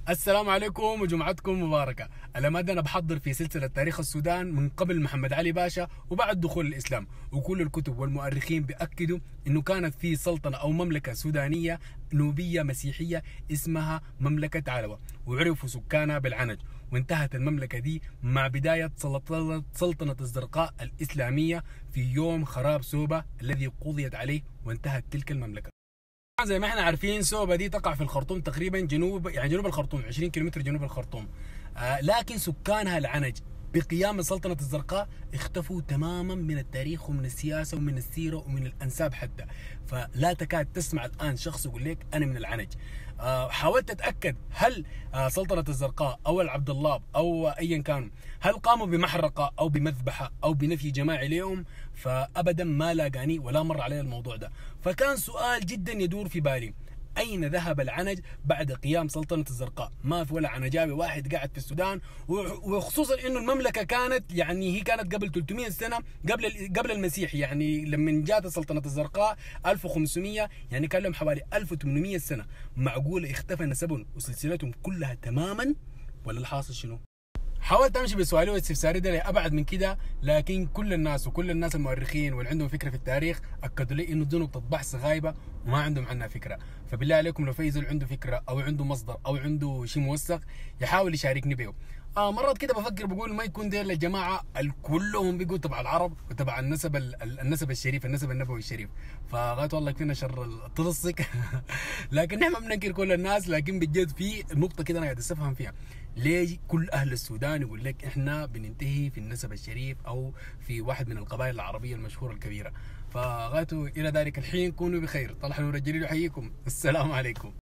السلام عليكم وجمعتكم مباركة. الأمانة أنا بحضر في سلسلة تاريخ السودان من قبل محمد علي باشا وبعد دخول الإسلام، وكل الكتب والمؤرخين بيأكدوا إنه كانت في سلطنة أو مملكة سودانية نوبية مسيحية اسمها مملكة علوة، وعرفوا سكانها بالعنج، وانتهت المملكة دي مع بداية سلطنة الزرقاء الإسلامية في يوم خراب سوبا الذي قضيت عليه، وانتهت تلك المملكة. زي ما احنا عارفين سوبا دي تقع في الخرطوم تقريبا جنوب الخرطوم 20 كيلومتر جنوب الخرطوم. لكن سكانها العنج بقيام السلطنة الزرقاء اختفوا تماما من التاريخ ومن السياسة ومن السيرة ومن الأنساب حتى، فلا تكاد تسمع الآن شخص يقول لك أنا من العنج. حاولت أتأكد هل سلطنة الزرقاء أو العبد الله أو أيا كانوا هل قاموا بمحرقة أو بمذبحة أو بنفي جماعي لهم، فأبدا ما لاقاني ولا مر علي الموضوع ده. فكان سؤال جدا يدور في بالي، أين ذهب العنج بعد قيام سلطنة الزرقاء؟ ما في ولا عنجاوي واحد قاعد في السودان، وخصوصا إنه المملكة كانت هي كانت قبل 300 سنة قبل المسيح، يعني لما جات سلطنة الزرقاء 1500، يعني كان لهم حوالي 1800 سنة. معقولة اختفى نسبهم وسلسلتهم كلها تماما، ولا الحاصل شنو؟ حاولت امشي بسؤالي واستفساري ده لابعد من كده، لكن كل الناس المؤرخين واللي عندهم فكره في التاريخ اكدوا لي انه دي نقطه بحث غايبه وما عندهم عنها فكره. فبالله عليكم لو في زول عنده فكره او عنده مصدر او عنده شيء موثق يحاول يشاركني به. مرات كده بفكر بقول ما يكون ديل الجماعه كلهم بيقوا تبع العرب وتبع النسب الشريف، النسب النبوي الشريف، فغايت والله فينا شر التلصق. لكن نحن ما بننكر كل الناس، لكن بجد في نقطه كده انا قاعد استفهم فيها، ليه كل اهل السودان يقول لك احنا بننتهي في النسب الشريف او في واحد من القبائل العربيه المشهوره الكبيره؟ فغايته الى ذلك الحين كونوا بخير. طلع نور الجليل يحييكم، السلام عليكم.